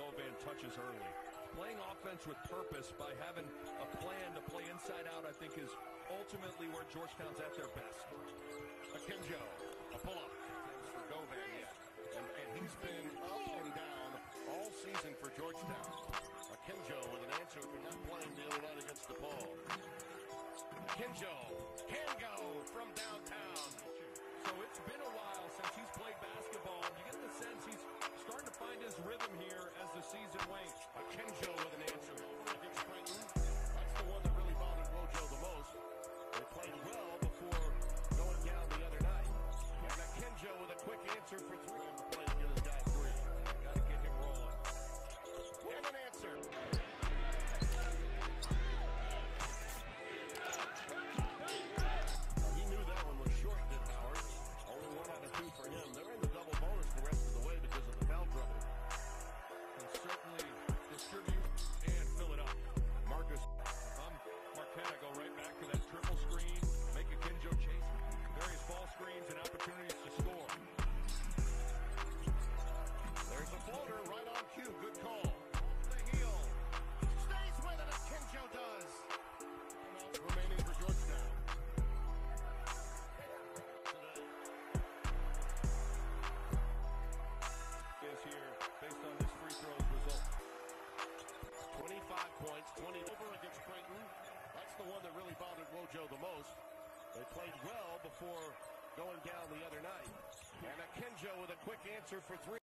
Govan touches early. Playing offense with purpose by having a plan to play inside out, I think, is ultimately where Georgetown's at their best. Akinjo, a pull-up. Thanks for Govan, and he's been up and down all season for Georgetown. Akinjo with an answer for not playing the other night against DePaul. Akinjo can go from downtown. So it's been a while since he's played basketball. You get the sense he's starting to find his rhythm here as the season wanes. Akinjo with an answer against Creighton. That's the one that really bothered Wojo the most. They played well before going down the other night. And Akinjo with a quick answer for three. To play to get his guy free. Got to get him rolling. And an answer. He knew that one was short, did Howard. Only 1 out of 2 for him. They're in the double bonus the rest of the way because of the foul trouble. Can certainly distribute and fill it up. Marcus. If I'm Marquette, I go right back to that triple screen, make Akinjo chase various ball screens and opportunities to score. There's a floater right on cue. Good call. The heel. Stays with it. Akinjo does. Remaining for Georgetown. Is here based on this free throws result. 25 points, 20 over against Creighton. That's the one that really bothered Wojo the most. They played well before going down the other night. And Akinjo with a quick answer for three.